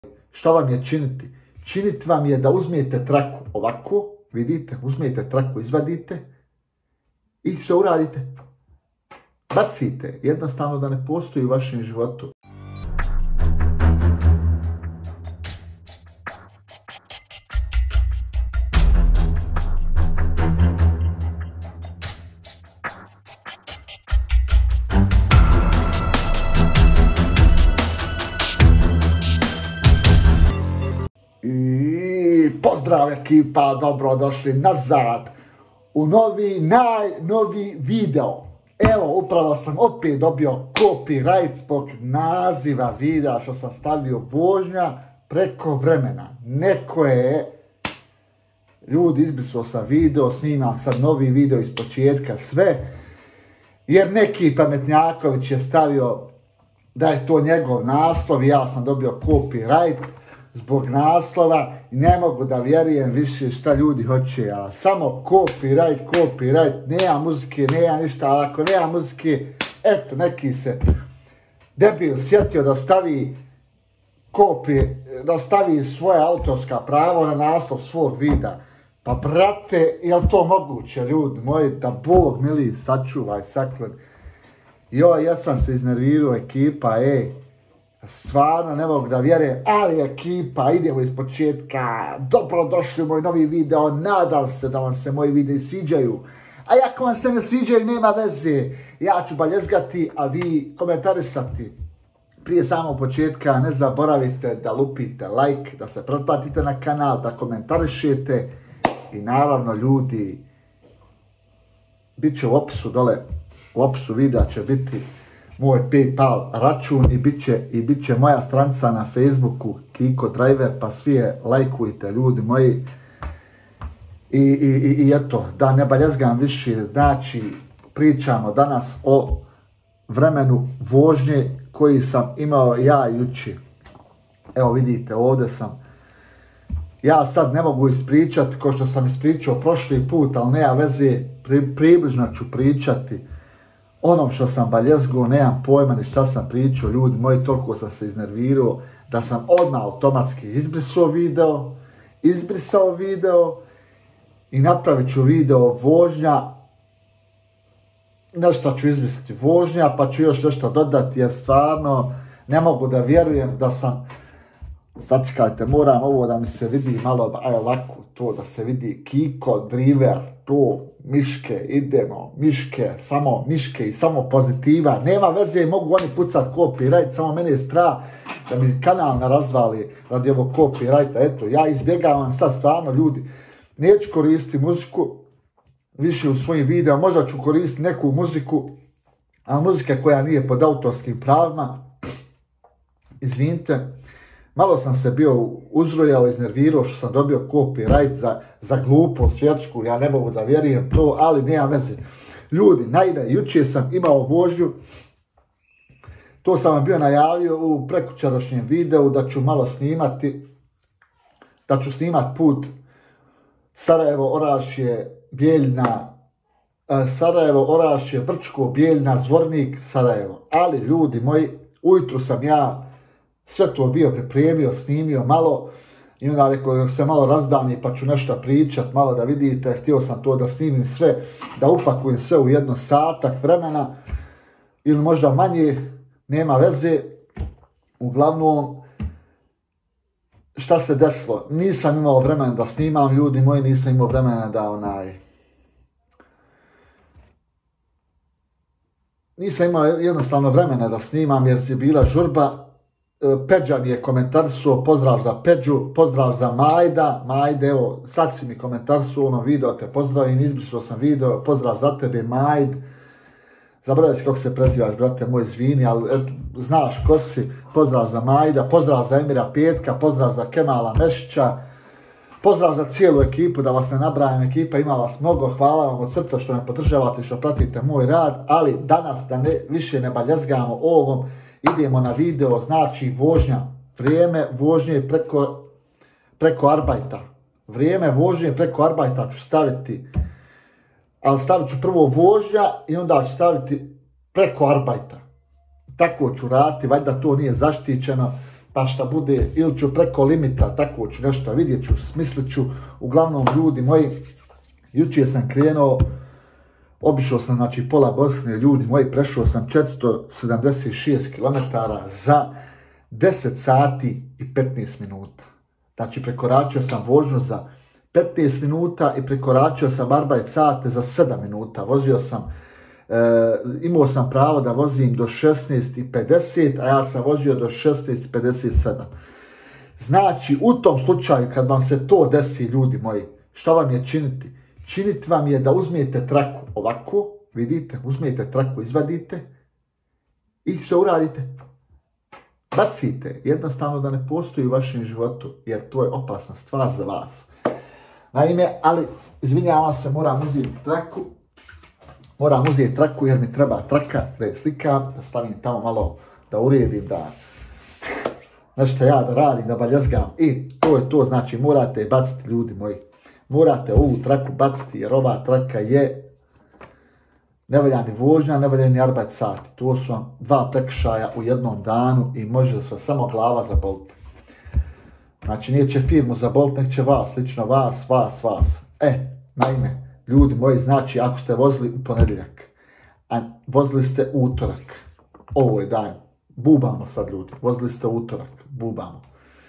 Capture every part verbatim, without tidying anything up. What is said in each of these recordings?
Šta vam je činiti? Činiti vam je da uzmijete traku ovako, vidite, uzmijete traku, izvadite i što uradite? Bacite, jednostavno da ne postoji u vašem životu. Pozdrav ekipa, dobrodošli nazad u novi, najnoviji video. Evo, upravo sam opet dobio copyright zbog naziva videa što sam stavio vožnja preko vremena. Neko je, ljudi, izbrisao sam video, snimam sad novi video iz početka sve, jer neki pametnjaković je stavio da je to njegov naslov i ja sam dobio copyright zbog naslova i ne mogu da vjerujem više šta ljudi hoće, a samo copyright, copyright, nema muzike, nema ništa, ali ako nema muzike, eto, neki se debil sjetio da stavi copy, da stavi svoje autorska pravo na naslov svog videa. Pa brate, je li to moguće, ljudi moji, da Bog mili sačuvaj, saklen. Joj, ja sam se iznervirao, ekipa, ej. Stvarno ne mogu da vjerujem, ali ekipa, idemo iz početka. Dobrodošli u moj novi video, nadam se da vam se moji videi sviđaju. A ako vam se ne sviđaju, nema veze, ja ću baljezgati, a vi komentarisati. Prije samog početka ne zaboravite da lupite like, da se pretplatite na kanal, da komentarišete i naravno ljudi, bit će u opisu dole, u opisu videa će biti moj PayPal račun i bit će, i bit će moja stranica na Facebooku Kiko Driver, pa svi je lajkujte, ljudi moji. I, i, i, i eto, da ne baljezgam više, znači pričamo danas o vremenu vožnje koji sam imao ja jučer. Evo vidite, ovdje sam. Ja sad ne mogu ispričati ko što sam ispričao prošli put, ali nema veze, pri, približno ću pričati onom što sam baljezgo, nemam pojma ni šta sam pričao, ljudi moji, toliko sam se iznervirao da sam odmah automatski izbrisao video, izbrisao video i napravit ću video vožnja, nešto ću izbrisati vožnja, pa ću još nešto dodati, jer stvarno ne mogu da vjerujem da sam, sačekajte, moram ovo da mi se vidi malo, aj ovako, to da se vidi Kiko Driver, to, miške, idemo, miške, samo miške i samo pozitiva, nema veze, mogu oni pucat copyright, samo mene je strah da mi kanal ne razvali radi ovog copyrighta. Eto, ja izbjegavam sad stvarno, ljudi, neću koristiti muziku više u svojim videa, možda ću koristiti neku muziku, ali muzika koja nije pod autorskim pravima, izvinite. Malo sam se bio uzrujao, iznervirao što sam dobio copyright za, za glupost svjetsku, ja ne mogu da vjerujem to, ali nema veze. Ljudi, naime, jučer sam imao vožnju, to sam vam bio najavio u prekjučerašnjem videu da ću malo snimati, da ću snimat put Sarajevo, Orašje, Bijeljina, Sarajevo, Orašje, Brčko, Bijeljina, Zvornik, Sarajevo. Ali ljudi moji, ujutru sam ja sve to bio pripremio, snimio malo i onda rekao se malo razdani pa ću nešto pričat, malo da vidite, htio sam to da snimim sve, da upakujem sve u jedno satak vremena ili možda manje, nema veze. Uglavnom, šta se desilo? Nisam imao vremena da snimam, ljudi moji, nisam imao vremena da onaj... Nisam imao jednostavno vremena da snimam jer je bila žurba. Peđa mi je komentarisao, pozdrav za Peđu, pozdrav za Majda, Majde, evo, sad si mi komentarisao ono video, te pozdravim, izbrisao sam video, pozdrav za tebe, Majd, zaboravim si kako se prezivaš, brate moj, izvini, ali et, znaš ko si, pozdrav za Majda, pozdrav za Emira Petka, pozdrav za Kemala Mešića, pozdrav za cijelu ekipu, da vas ne nabrajam, ekipa ima vas mnogo, hvala vam od srca što me podržavate, što pratite moj rad, ali danas da ne, više ne baljezgamo o ovom, idemo na video, znači vožnja, vrijeme vožnje preko, preko arbajta. Vrijeme vožnje preko arbajta ću staviti, ali stavit ću prvo vožnja i onda ću staviti preko arbajta. Tako ću raditi, valjda to nije zaštićeno, pa šta bude, ili ću preko limita, tako ću nešto, vidjet ću, smislit ću. Uglavnom, ljudi moji, jučer sam krenuo, obišao sam, znači, pola Bosne, ljudi moji, prešao sam četiristo sedamdeset šest kilometara za deset sati i petnaest minuta. Znači, prekoračio sam vožnju za petnaest minuta i prekoračio sam arbajt sate za sedam minuta. Vozio sam, e, imao sam pravo da vozim do šesnaest i pedeset, a ja sam vozio do šesnaest i pedeset sedam. Znači, u tom slučaju, kad vam se to desi, ljudi moji, šta vam je činiti? Činiti vam je da uzmijete traku ovako, vidite, uzmijete traku, izvadite i što uradite? Bacite, jednostavno da ne postoji u vašem životu, jer to je opasna stvar za vas. Naime, ali, izvinjavam se, moram uzeti traku, moram uzeti traku jer mi treba traka da je slikam, da stavim tamo malo, da uredim, da nešto ja da radim, da baljezgam. I to je to, znači morate baciti, ljudi moji. Morate ovu traku baciti jer ova traka je ne valja ni vožnja, ne valja ni arbajt sati. To su vam dva prekršaja u jednom danu i može se samo glava zaboliti. Znači neće firmu zaboliti, nek će vas, lično vas, vas, vas. E, naime, ljudi moji, znači ako ste vozili u ponedjeljak, a vozili ste utorak, ovo je dan, bubamo sad ljudi, vozili ste utorak, bubamo.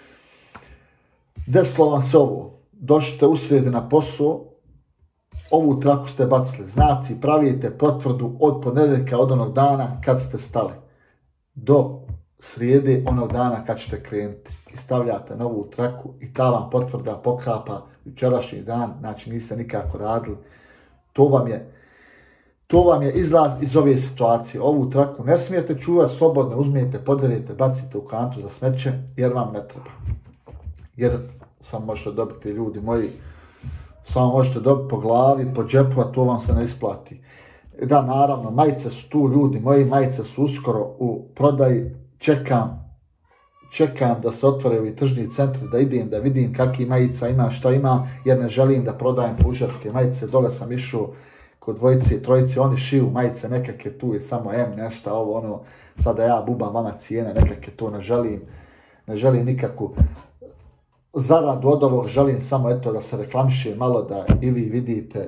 Desilo vam se ovo, došli ste u srijedi na posao, ovu traku ste bacili, znači pravite potvrdu od ponedjeljka, od onog dana kad ste stali, do srijede onog dana kad ćete krenuti i stavljate novu traku i ta vam potvrda pokrapa jučerašnji dan, znači niste nikako radili. To vam je, to vam je izlaz iz ove situacije. Ovu traku ne smijete čuvati, slobodno uzmijete, podelite, bacite u kantu za smeće jer vam ne treba. Jer samo možete dobiti, ljudi moji, samo možete dobiti po glavi, po džepu, a to vam se ne isplati. Da, naravno, majice su tu, ljudi moji, majice su uskoro u prodaji. Čekam, čekam da se otvore ovi tržni centri, da idem, da vidim kakvi majica ima, šta ima, jer ne želim da prodajem fušarske majice. Dole sam išao kod dvojice i trojice, oni šiju majice, nekakve tu je samo M, nešto, ovo, ono, sada ja bubam vama cijene, nekakve to ne želim, ne želim nikakvu zaradu od ovog, želim samo eto da se reklamiše malo, da i vi vidite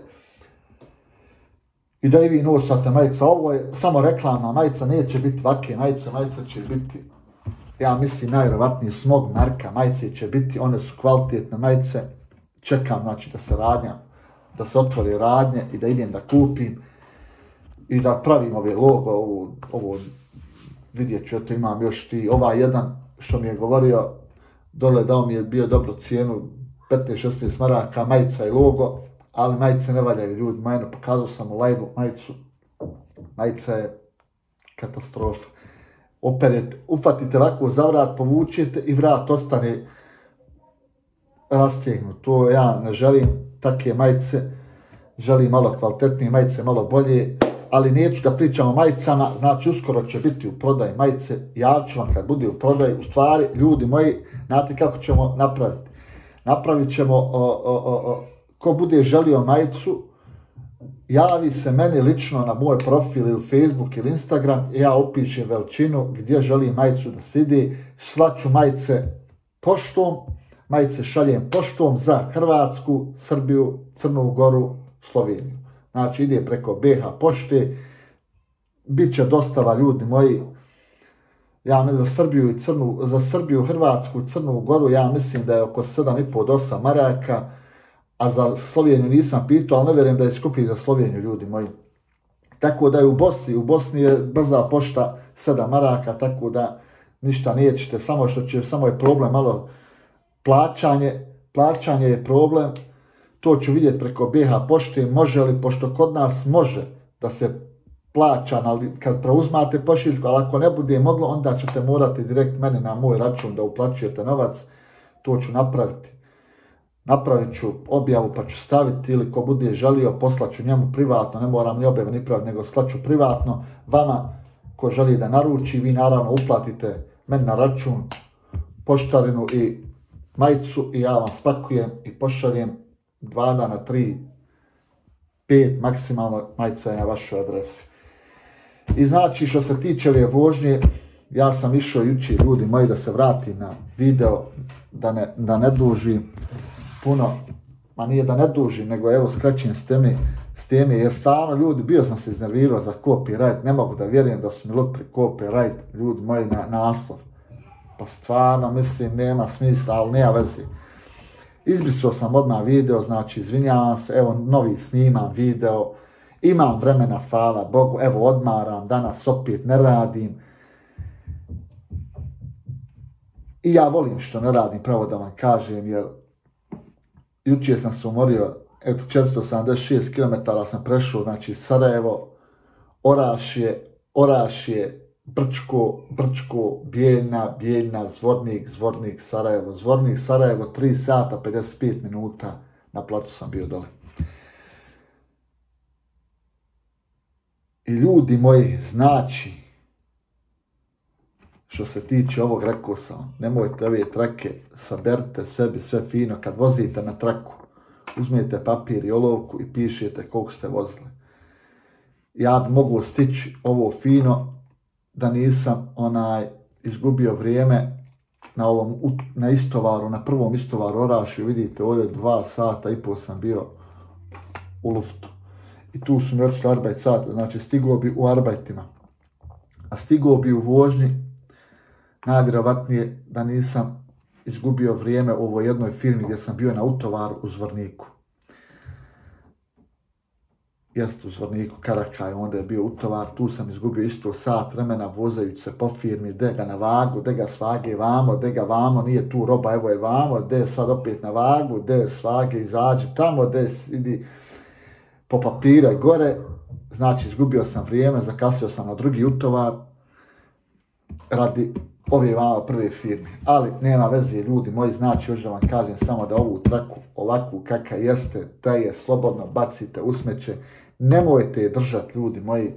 i da i vi nosate majica. Ovo je samo reklamna majica, neće biti vake majice, majice će biti, ja mislim, najvjerovatnije Smog marka, majice će biti, one su kvalitetne majice. Čekam, znači, da se radnja, da se otvori radnje i da idem da kupim i da pravim ove logo, ovo, ovo vidjet ću, eto imam još ti, ovaj jedan što mi je govorio, dole dao mi je bio dobru cijenu, petnaest šesnaest maraka, majica i logo, ali majice ne valjaju, ljudi, majno, pokazao sam u live-u majicu, majica je katastrofa. Operete, ufatite ovako za vrat, povučete i vrat ostane rastegnut. To ja ne želim, takve majice, želim malo kvalitetnije majice, malo bolje, ali neću da pričam o majicama, znači uskoro će biti u prodaji majice, javit ću vam kad bude u prodaji. U stvari, ljudi moji, znate kako ćemo napraviti? Napravit ćemo, o, o, o, o, ko bude želio majicu, javi se meni lično na moj profil ili Facebook ili Instagram, ja upišem veličinu gdje želim majicu da se ide, slaću majice poštom, majice šaljem poštom za Hrvatsku, Srbiju, Crnu Goru, Sloveniju. Znači ide preko B H pošte, bit će dostava, ljudi moji, ja mislim za Srbiju i Crnu, za Srbiju, Hrvatsku i Crnu Goru, ja mislim da je oko sedam i pol do osam maraka, a za Sloveniju nisam pitao, ali ne vjerujem da je skuplji za Sloveniju, ljudi moji. Tako da je u Bosni, u Bosni je brza pošta sedam maraka, tako da ništa nećete, samo što će, samo je problem malo plaćanje, plaćanje je problem, to ću vidjeti preko B H pošte, može li, pošto kod nas može da se plaća na, kad preuzmate pošiljku, ali ako ne bude moglo, onda ćete morati direkt meni na moj račun da uplaćujete novac, to ću napraviti. Napravit ću objavu pa ću staviti, ili ko bude želio poslaću njemu privatno, ne moram ni objavu ni praviti, nego slaću privatno. Vama ko želi da naruči, vi naravno uplatite meni na račun poštarinu i majicu i ja vam spakujem i pošaljem dva dana, tri, pet, maksimalno majica je na vašoj adresi. I znači što se tiče ove vožnje, Ja sam išao jučer, ljudi moji, da se vratim na video, da ne, da ne dužim puno, ma nije da ne dužim, nego evo skrećem s teme, s teme, jer stvarno ljudi, bio sam se iznervirao za copyright, ne mogu da vjerujem da su mi lupili copyright, ljudi moji, na naslov. Pa stvarno, mislim, nema smisla, ali nema veze. Izbrisao sam odmah video, znači, izvinjavam se, evo, novi snimam video, imam vremena, hvala Bogu, evo, odmaram, danas opet ne radim. I ja volim što ne radim, pravo da vam kažem, jer jučer sam se umorio, eto, četiristo sedamdeset šest kilometara sam prešao, znači, Sarajevo, Orašje, Orašje, Brčko, Brčko, Bijeljna, Bijeljna, Zvornik, Zvornik, Sarajevo, Zvornik, Sarajevo, tri sata, pedeset pet minuta, na placu sam bio dole. I ljudi moji, znači, što se tiče ovog, rekao sam, nemojte ove trake, saberite sebi sve fino, kad vozite na traku, uzmijete papir i olovku i pišete koliko ste vozili. Ja bi mogu stići ovo fino, da nisam onaj izgubio vrijeme na ovom na istovaru, na prvom istovaru Orašju, vidite ovdje dva sata i pol sam bio u luftu. I tu su mi otišli arbajt sata, znači stigao bi u arbajtima. A stigao bi u vožnji, najvjerovatnije da nisam izgubio vrijeme u ovoj jednoj firmi gdje sam bio na utovaru u Zvorniku. Jest u Zvorniku, Karakaj, onda je bio utovar, tu sam izgubio isto sat vremena vozajući se po firmi, de ga na vagu, de ga svage vamo, de ga vamo, nije tu roba, evo je vamo, de sad opet na vagu, de svage izađi tamo, de idi po papire gore, znači izgubio sam vrijeme, zakasio sam na drugi utovar radi ove vama prve firme, ali nema veze ljudi moji, znači još da vam kažem samo da ovu traku ovakvu kakva jeste, da je slobodno bacite u smeće, nemojte je držati ljudi moji,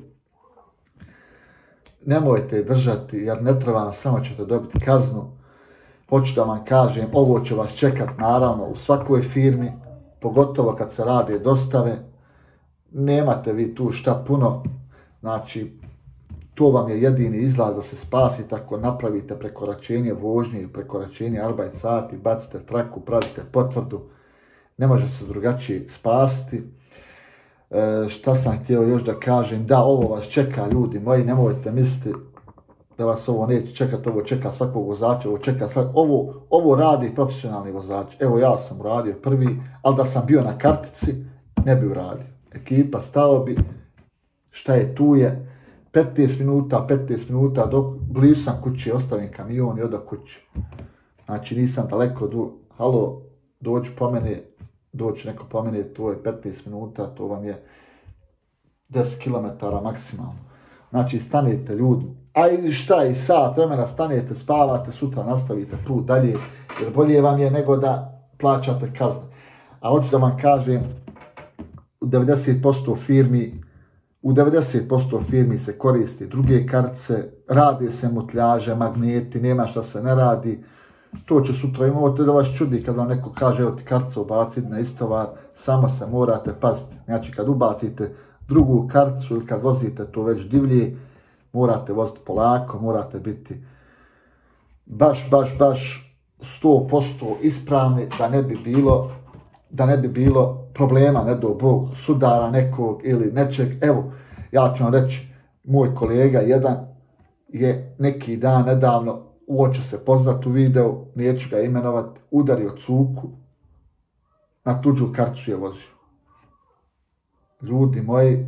nemojte je držati jer ne treba vam, samo ćete dobiti kaznu. Hoću da vam kažem, ovo će vas čekat naravno u svakoj firmi, pogotovo kad se rade dostave, nemate vi tu šta puno, znači to vam je jedini izlaz da se spasite ako napravite prekoračenje vožnje ili prekoračenje arbajt sati, bacite traku, pravite potvrdu, ne može se drugačije spasiti. E, šta sam htio još da kažem, da ovo vas čeka ljudi moji, nemojte misliti da vas ovo neće čekati, ovo čeka svakog vozača, ovo čeka svak... ovo, ovo radi profesionalni vozač. Evo ja sam uradio prvi, ali da sam bio na kartici, ne bi uradio. Ekipa stao bi, šta je tu je, petnaest minuta, petnaest minuta, dok blizu sam kući, ostavim kamion i odo kući. Znači nisam daleko, du... halo, dođu po mene, doći neko po mene, to je petnaest minuta, to vam je deset kilometara maksimalno. Znači stanete ljudi, a i šta i sat vremena stanete, spavate, sutra nastavite put dalje, jer bolje vam je nego da plaćate kazne. A hoću da vam kažem, u devedeset posto firmi, u devedeset posto firmi se koriste druge kartice, rade se mutljaže, magneti, nema šta se ne radi. To će sutra imati da vas čudi kad vam neko kaže evo ti karticu ubaciti na istovar, samo se morate paziti. Znači kad ubacite drugu karticu ili kad vozite to već divlje, morate voziti polako, morate biti baš, baš, baš sto posto ispravni da ne bi bilo, da ne bi bilo problema, ne do Bog, sudara nekog ili nečeg. Evo, ja ću vam reći, moj kolega jedan je neki dan nedavno, uoče se poznat u videu, neću ga imenovat, udario cuku, na tuđu karticu je vozio. Ljudi moji,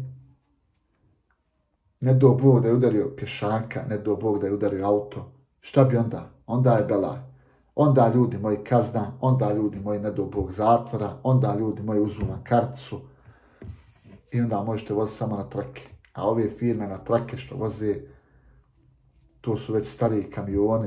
ne do Bog da je udario pješaka, ne do Bog da je udario auto. Šta bi onda? Onda je belaj. Onda ljudi moji kazna, onda ljudi moji ne do Bog zatvora, onda ljudi moji uzmu na karticu i onda možete voziti samo na trake. A ove firme na trake što voze, to su već stariji kamioni.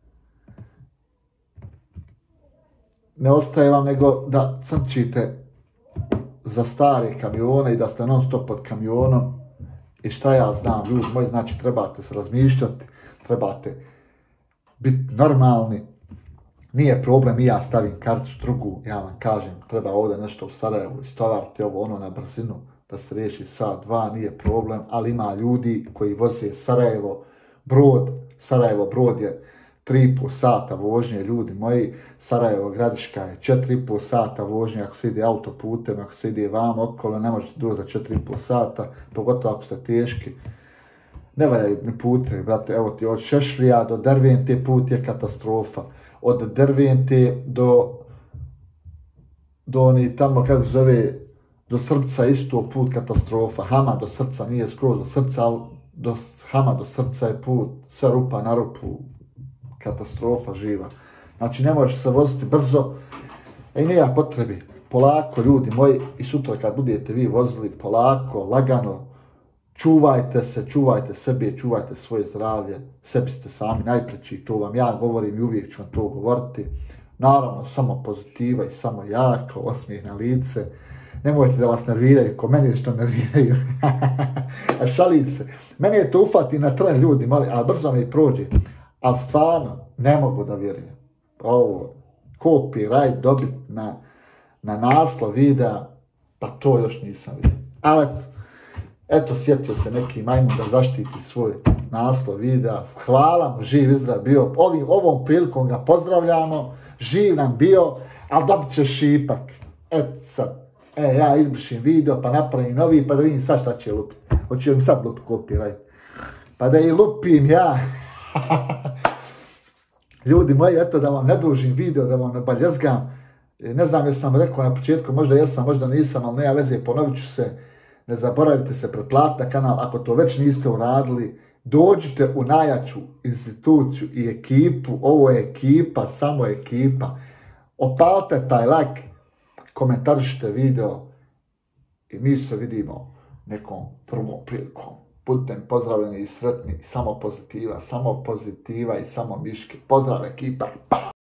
Ne ostaje vam nego da crčite za stare kamione i da ste non stop pod kamionom. I šta ja znam, ljudi moji, znači trebate se razmišljati, trebate biti normalni. Nije problem i ja stavim karticu drugu, ja vam kažem, treba ovdje nešto u Sarajevu istovariti ovo ono na brzinu, da se riješi sat, dva, nije problem, ali ima ljudi koji voze Sarajevo, Brod, Sarajevo Brod je tri i pol sata vožnje, ljudi moji, Sarajevo Gradiška je četiri i pol sata vožnje, ako se ide autoputem, ako se ide vam okolo, ne možete doći za četiri i pol sata, pogotovo ako ste teški. Ne valjaju ni putevi, brate, evo ti od Šešlija do Dervente put je katastrofa. Od Dervente do, do oni tamo, kako zove, do Srpca isto put katastrofa. Hama do Srca nije skroz do Srca, ali do Hama do Srca je put, sve rupa na rupu, katastrofa živa. Znači ne možeš se voziti brzo, i nema potrebi. Polako, ljudi moji, i sutra kad budete vi vozili, polako, lagano, čuvajte se, čuvajte sebe, čuvajte svoje zdravlje, sebi ste sami najpreći, to vam ja govorim i uvijek ću vam to govoriti. Naravno, samo pozitiva i samo jako, osmijeh na lice. Nemojte da vas nerviraju, ko meni što nerviraju. A šalim se. Mene je to ufati na tren, ljudi, mali, ali brzo mi i prođe. Ali stvarno, ne mogu da vjerujem. Ovo, copyright dobit na, na naslov videa, pa to još nisam vidio. Ali eto, eto, sjetio se neki majmun da zaštiti svoj naslov videa. Hvala mu, živ i zdrav bio. Ovim, ovom prilikom ga pozdravljamo. Živ nam bio, ali dobit će šipak. Eto sad. E, ja izbrišim video, pa napravim novi, pa da vidim sad šta će lupiti. Hoću mi sad lupiti copyright. Pa da i lupim ja. Ljudi moji, eto da vam ne dužim video, da vam ne baljezgam. Ne znam jesam sam rekao na početku, možda jesam, možda nisam, ali nema veze, ponovit ću se. Ne zaboravite se pretplatiti na kanal, ako to već niste uradili. Dođite u najjaču instituciju i ekipu, ovo je ekipa, samo ekipa. Opalite taj like, komentarišite video i mi se vidimo nekom drugom prilikom. Budite pozdravljeni i sretni, samo pozitiva, samo pozitiva i samo miške. Pozdrav ekipa!